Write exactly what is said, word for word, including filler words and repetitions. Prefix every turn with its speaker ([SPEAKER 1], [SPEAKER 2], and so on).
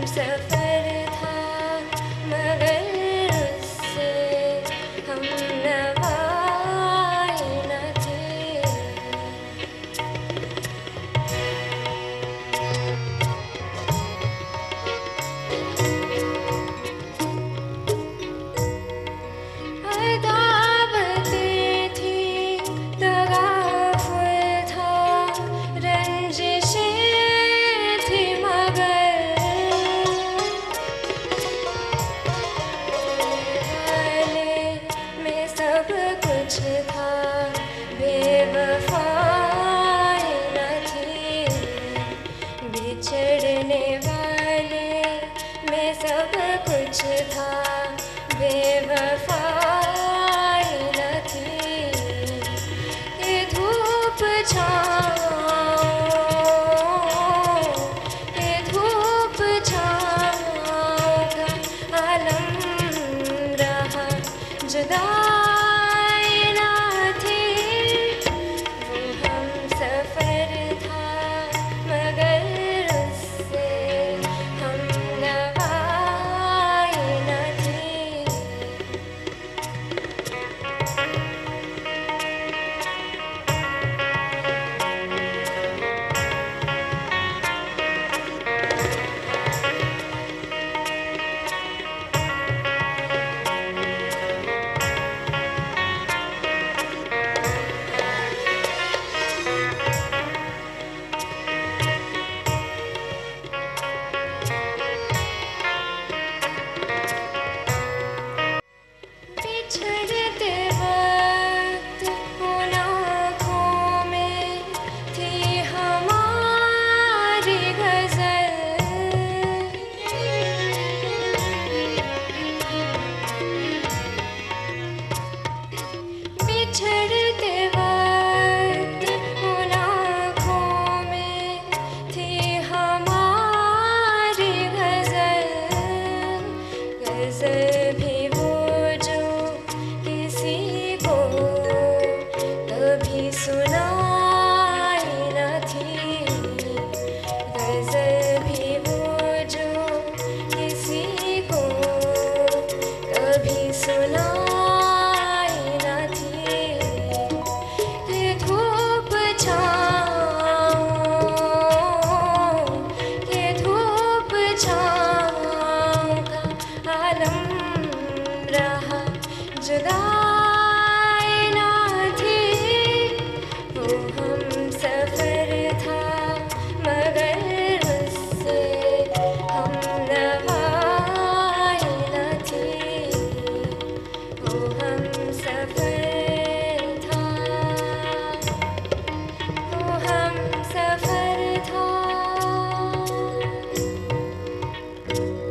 [SPEAKER 1] सफर था मगर उससे हम नवाए न थे। अदावतें थी, तगाफुल था, रंजिशें थी मगर वाले में सब कुछ था, बेवफाई न थी। बिछड़ने वाले में सब कुछ था, बेवफाई न थी। ये धूप छाँव, ये धूप छाँव का आलम रहा, जुदाई न थी। वो हम सफर था मगर उससे हम नवाए न थे। बिछड़ते वक्त उन आँखों में थी हमारी गज़ल। बिछड़ते वक्त उन आँखों में थी हमारी गज़ल। गज़ल भी वो जो किसी को कभी सुनाई न थी। गज़ल भी वो जो किसी को कभी सुनाई न थी। ये धूप छाँव, ये धूप छाँव का आलम रहा, जुदाई न थी। वो हम सफर था मगर उससे हम नवाए न थे। वो हम सफर था, वो हम सफर था।